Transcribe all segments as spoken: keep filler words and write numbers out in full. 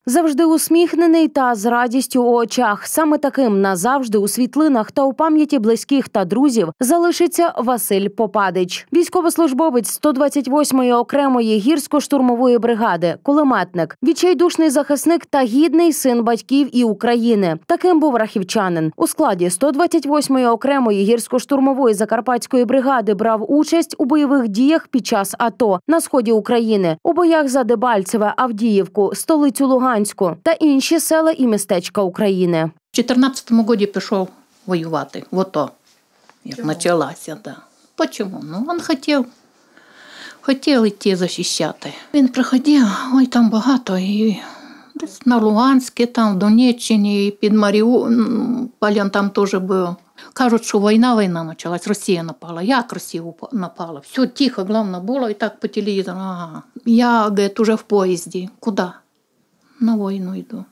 Завжди усміхнений та з радістю у очах. Саме таким назавжди у світлинах та у пам'яті близьких та друзів залишиться Василь Попадич. Військовослужбовець сто двадцять восьмої окремої гірсько-штурмової бригади, кулеметник, відчайдушний захисник та гідний син батьків і України. Таким був рахівчанин. У складі сто двадцять восьмої окремої гірсько-штурмової закарпатської бригади брав участь у бойових діях під час АТО на сході України, у боях за Дебальцеве, Авдіївку, столицю Луганську та інші села і містечка України. У чотирнадцятому році пішов воювати, в АТО, як Чому? почалася. Да. Почому? Ну, він хотів, хотів йти захищати. Він приходив, ой, там багато, і десь на Луганській, там, в Донеччині, і під Маріуполем там теж був. Кажуть, що війна, війна почалась, Росія напала. Як Росія напала? Все тихо, головне було, і так по телевізору. Ага. Я, говорить, уже в поїзді. Куди? На війну йду.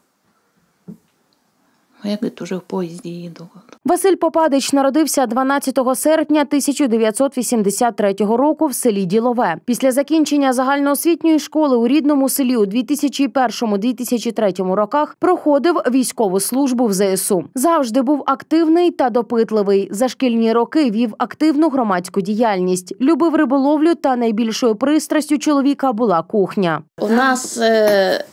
А я, говорить, уже в поїзді їду. Василь Попадич народився дванадцятого серпня тисяча дев'ятсот вісімдесят третього року в селі Ділове. Після закінчення загальноосвітньої школи у рідному селі у дві тисячі першому - дві тисячі третьому роках проходив військову службу в зе ес у. Завжди був активний та допитливий. За шкільні роки вів активну громадську діяльність. Любив риболовлю та найбільшою пристрастю чоловіка була кухня. У нас... Е...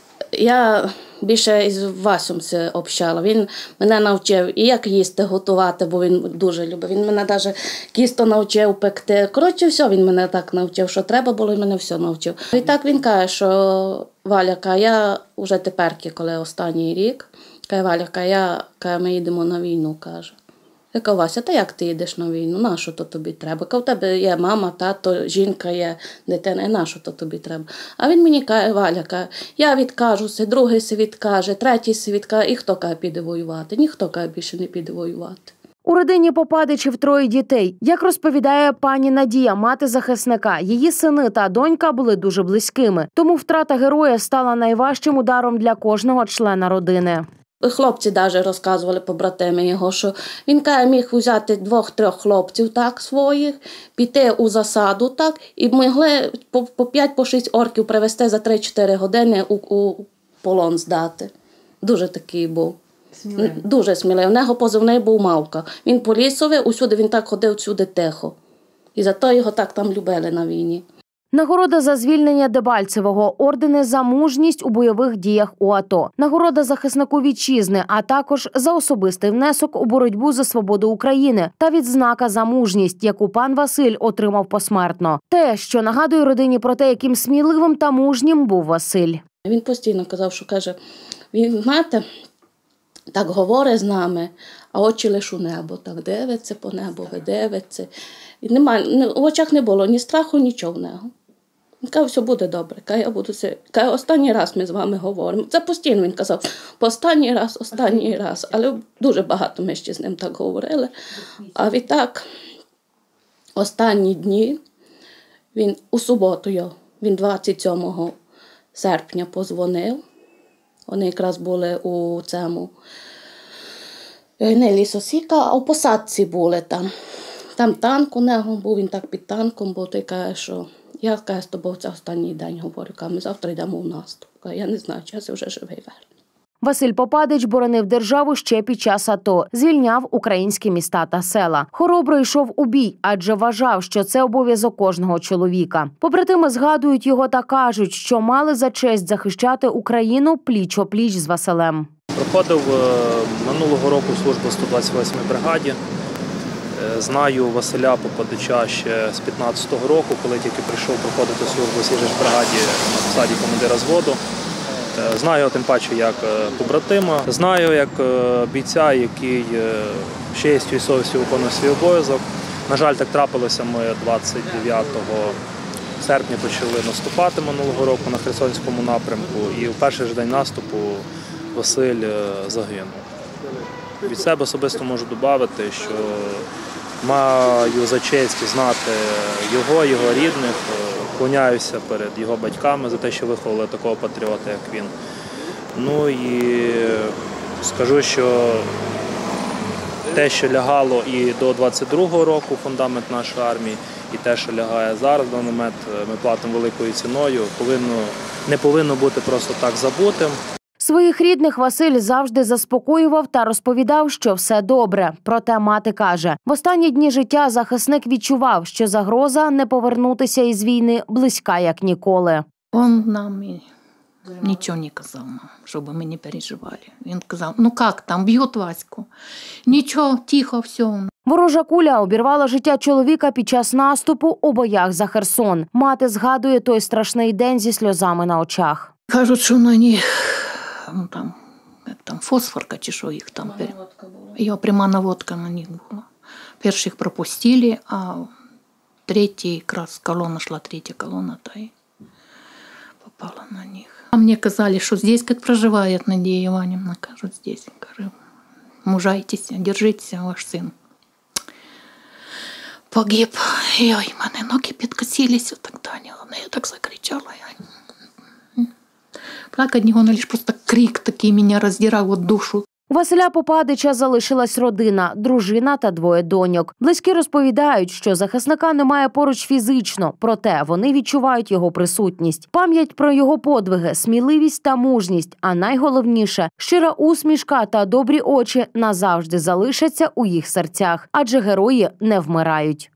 Я більше із Васем це общала. Він мене навчив і як їсти готувати, бо він дуже любив. Він мене навіть кісто навчив пекти. Коротше, все він мене так навчив, що треба було, і мене все навчив. І так він каже, що Валя, я вже тепер, коли останній рік, каже, Валя, я, каже, ми їдемо на війну, каже. Я кажу, Вася, та як ти їдеш на війну? Нащо то тобі треба? Кажу, у тебе є мама, тато, жінка є, дитина, і нащо то тобі треба? А він мені каже, Валя, каже, я відкажуся, другий се відкаже, третій се відкаже, і хто каже, піде воювати? Ніхто каже, більше не піде воювати. У родині Попадичів троє дітей. Як розповідає пані Надія, мати захисника, її сини та донька були дуже близькими. Тому втрата героя стала найважчим ударом для кожного члена родини. Хлопці навіть розказували побратими його, що він каже, міг взяти двох-трьох хлопців так своїх, піти у засаду так, і могли по п'ять-шість орків привезти за три-чотири години у, у полон здати. Дуже такий був. Сміливий. Дуже сміливий. У нього позивний був Мавка. Він по лісові, усюди він так ходив, всюди тихо. І зато його так там любили на війні. Нагорода за звільнення Дебальцевого, ордени за мужність у бойових діях у АТО, нагорода захиснику вітчизни, а також за особистий внесок у боротьбу за свободу України та відзнака за мужність, яку пан Василь отримав посмертно. Те, що нагадує родині про те, яким сміливим та мужнім був Василь. Він постійно казав, що каже, він, знаєте, так говорить з нами, а очі лише у небо, так дивиться по небу, дивиться. І немає, в очах не було ні страху, нічого в нього. Він каже, все буде добре, каже, я буду це. Каже, останній раз ми з вами говоримо. Це постійно він казав, останній раз, останній раз. Але дуже багато ми ще з ним так говорили. А відтак, останні дні, він у суботу, він двадцять сьомого серпня позвонив. Вони якраз були у цьому, не лісосіка, а у посадці були там. Там танк у нього був, він так під танком був, той каже, що я каже, з тобою це останній день говорю, каже, ми завтра йдемо в наступ. Каже, я не знаю, чи я вже живий верну. Василь Попадич боронив державу ще під час АТО, звільняв українські міста та села. Хоробро йшов у бій, адже вважав, що це обов'язок кожного чоловіка. Побратими згадують його та кажуть, що мали за честь захищати Україну пліч-о-пліч з Василем. Проходив минулого року службу в сто двадцять восьмій бригаді. Знаю Василя Попадича ще з п'ятнадцятого року, коли тільки прийшов проходити службу в сіжеш-бригаді на посаді командира зводу. Знаю його тим паче як побратима, знаю як бійця, який з честю і совістю виконує свій обов'язок. На жаль, так трапилося, ми двадцять дев'ятого серпня почали наступати минулого року на Херсонському напрямку, і в перший ж день наступу Василь загинув. Від себе особисто можу додати, що маю за честь знати його, його рідних, вклоняюся перед його батьками за те, що виховали такого патріота, як він. Ну і скажу, що те, що лягало і до двадцять другого року фундамент нашої армії, і те, що лягає зараз, в даний момент ми платимо великою ціною, повинно, не повинно бути просто так забутим. Своїх рідних Василь завжди заспокоював та розповідав, що все добре. Проте мати каже, в останні дні життя захисник відчував, що загроза не повернутися із війни близька як ніколи. Он нам і нічого не казав, щоб ми не переживали. Він казав, ну як там, б'ють Ваську? Нічого, тихо, все. Ворожа куля обірвала життя чоловіка під час наступу у боях за Херсон. Мати згадує той страшний день зі сльозами на очах. Кажуть, що на них, ну там, як там, фосфорка чи що їх там. Його пряма наводка на них була. Перших пропустили, а третій, якраз колона йшла, третя колона, та й попала на них. А мені казали, що здесь, як проживає Надія Іванівна, кажуть, здесь. Кажу, мужайтеся, держіться, ваш син погиб. І ой, мене ноги підкосились, і так далі. Я так закричала. Плакать не гона, лише просто крик такий мене роздирав от душу. У Василя Попадича залишилась родина, дружина та двоє доньок. Близькі розповідають, що захисника немає поруч фізично, проте вони відчувають його присутність. Пам'ять про його подвиги, сміливість та мужність, а найголовніше – щира усмішка та добрі очі назавжди залишаться у їх серцях, адже герої не вмирають.